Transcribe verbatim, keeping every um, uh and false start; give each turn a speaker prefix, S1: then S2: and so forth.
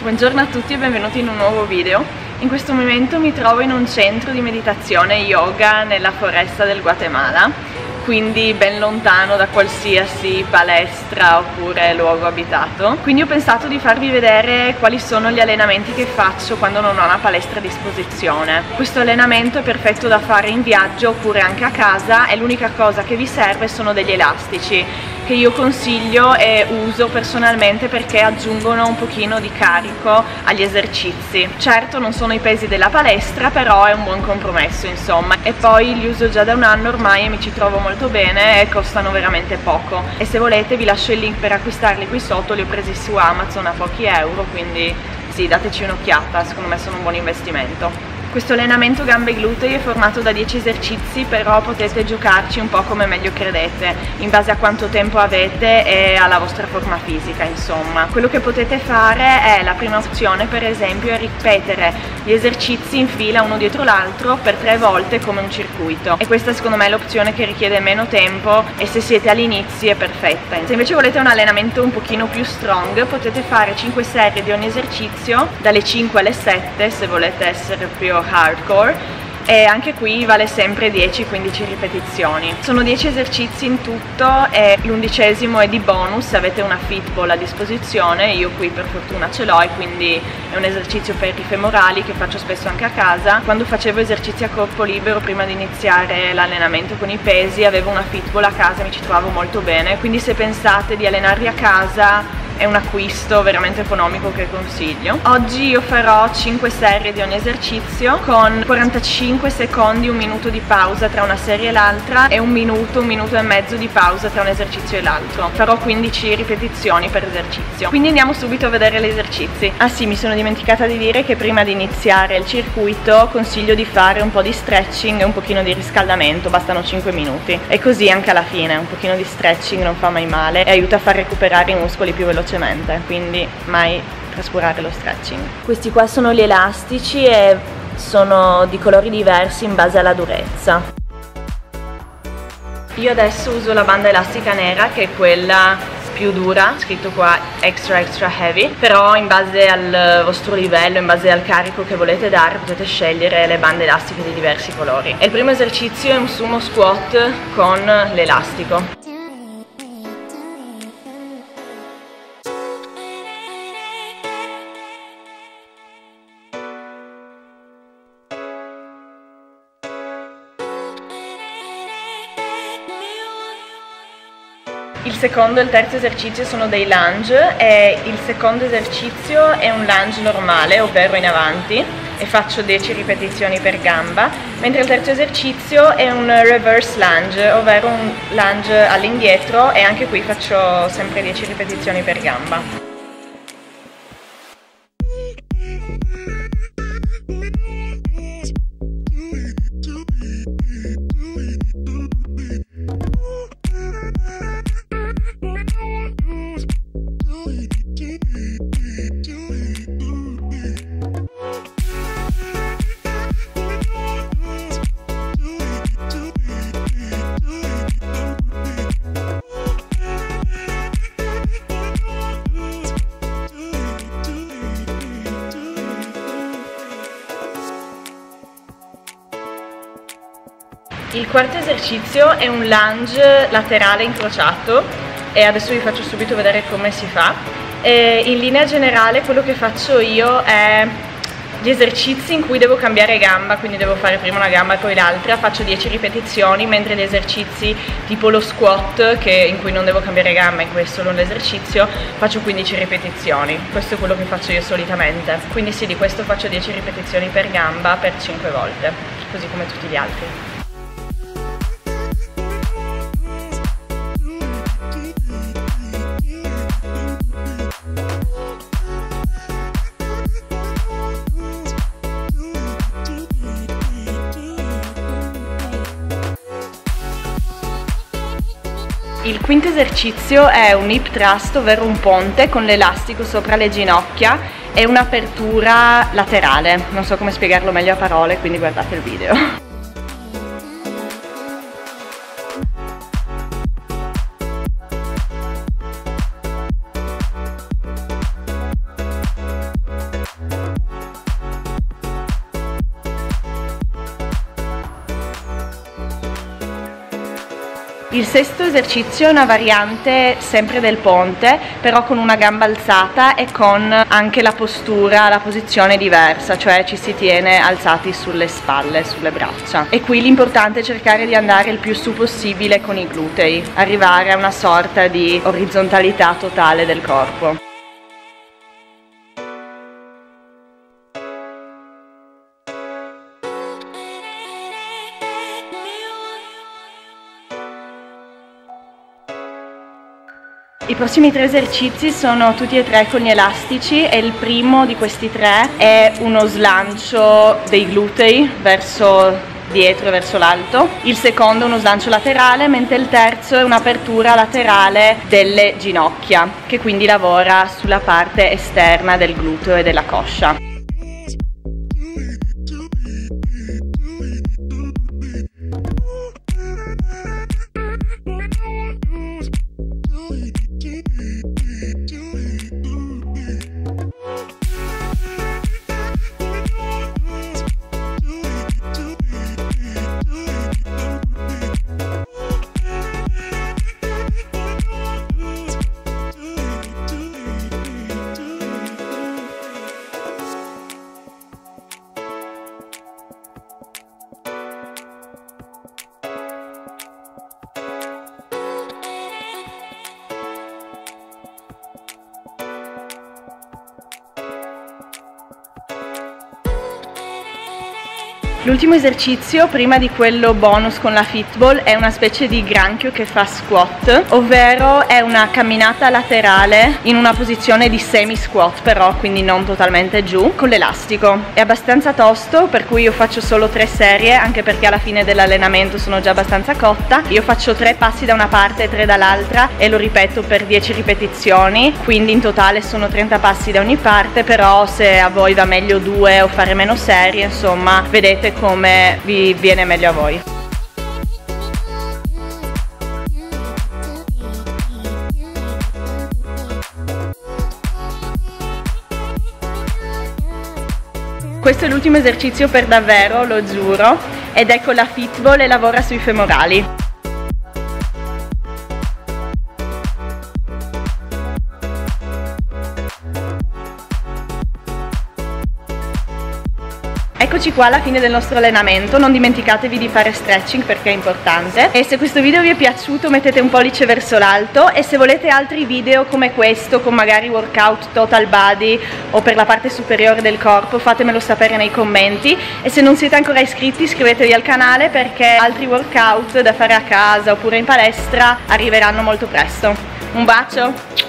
S1: Buongiorno a tutti e benvenuti in un nuovo video. In questo momento mi trovo in un centro di meditazione e yoga nella foresta del Guatemala, quindi ben lontano da qualsiasi palestra oppure luogo abitato. Quindi ho pensato di farvi vedere quali sono gli allenamenti che faccio quando non ho una palestra a disposizione. Questo allenamento è perfetto da fare in viaggio oppure anche a casa e l'unica cosa che vi serve sono degli elastici, che io consiglio e uso personalmente perché aggiungono un pochino di carico agli esercizi. Certo non sono i pesi della palestra, però è un buon compromesso insomma, e poi li uso già da un anno ormai e mi ci trovo molto bene e costano veramente poco, e se volete vi lascio il link per acquistarli qui sotto. Li ho presi su Amazon a pochi euro, quindi sì, dateci un'occhiata, secondo me sono un buon investimento. Questo allenamento gambe e glutei è formato da dieci esercizi, però potete giocarci un po' come meglio credete, in base a quanto tempo avete e alla vostra forma fisica insomma. Quello che potete fare è, la prima opzione per esempio, è ripetere gli esercizi in fila uno dietro l'altro per tre volte come un circuito, e questa secondo me è l'opzione che richiede meno tempo e se siete all'inizio è perfetta. Se invece volete un allenamento un pochino più strong, potete fare cinque serie di ogni esercizio, dalle cinque alle sette se volete essere più hardcore, e anche qui vale sempre dieci quindici ripetizioni. Sono dieci esercizi in tutto e l'undicesimo è di bonus se avete una fitball a disposizione. Io qui per fortuna ce l'ho e quindi è un esercizio per i femorali che faccio spesso anche a casa. Quando facevo esercizi a corpo libero prima di iniziare l'allenamento con i pesi avevo una fitball a casa e mi ci trovavo molto bene, quindi se pensate di allenarvi a casa è un acquisto veramente economico che consiglio. Oggi io farò cinque serie di ogni esercizio con quarantacinque secondi, un minuto di pausa tra una serie e l'altra e un minuto, un minuto e mezzo di pausa tra un esercizio e l'altro. Farò quindici ripetizioni per esercizio. Quindi andiamo subito a vedere gli esercizi. Ah sì, mi sono dimenticata di dire che prima di iniziare il circuito consiglio di fare un po' di stretching e un pochino di riscaldamento, bastano cinque minuti. E così anche alla fine, un pochino di stretching non fa mai male e aiuta a far recuperare i muscoli più velocemente, quindi mai trascurare lo stretching. Questi qua sono gli elastici e sono di colori diversi in base alla durezza. Io adesso uso la banda elastica nera, che è quella più dura, scritto qua extra extra heavy, però in base al vostro livello, in base al carico che volete dare, potete scegliere le bande elastiche di diversi colori. E il primo esercizio è un sumo squat con l'elastico. Il secondo e il terzo esercizio sono dei lunge e il secondo esercizio è un lunge normale, ovvero in avanti, e faccio dieci ripetizioni per gamba, mentre il terzo esercizio è un reverse lunge, ovvero un lunge all'indietro, e anche qui faccio sempre dieci ripetizioni per gamba. Il quarto esercizio è un lunge laterale incrociato e adesso vi faccio subito vedere come si fa. E in linea generale quello che faccio io è gli esercizi in cui devo cambiare gamba, quindi devo fare prima una gamba e poi l'altra, faccio dieci ripetizioni, mentre gli esercizi tipo lo squat, che in cui non devo cambiare gamba, in cui è solo un esercizio, faccio quindici ripetizioni. Questo è quello che faccio io solitamente. Quindi sì, di questo faccio dieci ripetizioni per gamba per cinque volte, così come tutti gli altri. Il quinto esercizio è un hip thrust, ovvero un ponte con l'elastico sopra le ginocchia e un'apertura laterale. Non so come spiegarlo meglio a parole, quindi guardate il video. Il sesto esercizio è una variante sempre del ponte, però con una gamba alzata e con anche la postura, la posizione diversa, cioè ci si tiene alzati sulle spalle, sulle braccia. E qui l'importante è cercare di andare il più su possibile con i glutei, arrivare a una sorta di orizzontalità totale del corpo. I prossimi tre esercizi sono tutti e tre con gli elastici e il primo di questi tre è uno slancio dei glutei verso dietro e verso l'alto, il secondo è uno slancio laterale, mentre il terzo è un'apertura laterale delle ginocchia, che quindi lavora sulla parte esterna del gluteo e della coscia. L'ultimo esercizio, prima di quello bonus con la fitball, è una specie di granchio che fa squat, ovvero è una camminata laterale in una posizione di semi squat, però quindi non totalmente giù, con l'elastico. È abbastanza tosto, per cui io faccio solo tre serie, anche perché alla fine dell'allenamento sono già abbastanza cotta. Io faccio tre passi da una parte e tre dall'altra e lo ripeto per dieci ripetizioni, quindi in totale sono trenta passi da ogni parte, però se a voi va meglio due o fare meno serie, insomma, vedete come vi viene meglio a voi. Questo è l'ultimo esercizio per davvero, lo giuro, ed è con la fitball e lavora sui femorali. Eccoci qua alla fine del nostro allenamento, non dimenticatevi di fare stretching perché è importante, e se questo video vi è piaciuto mettete un pollice verso l'alto, e se volete altri video come questo con magari workout total body o per la parte superiore del corpo fatemelo sapere nei commenti, e se non siete ancora iscritti iscrivetevi al canale perché altri workout da fare a casa oppure in palestra arriveranno molto presto. Un bacio!